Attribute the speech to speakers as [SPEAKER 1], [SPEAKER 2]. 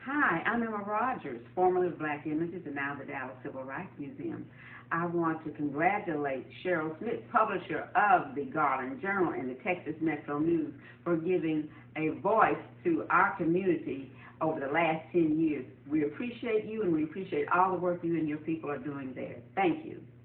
[SPEAKER 1] Hi, I'm Emma Rodgers, formerly of Black Images and now the Dallas Civil Rights Museum. I want to congratulate Cheryl Smith, publisher of the Garland Journal and the Texas Metro News, for giving a voice to our community over the last 10 years. We appreciate you and we appreciate all the work you and your people are doing there. Thank you.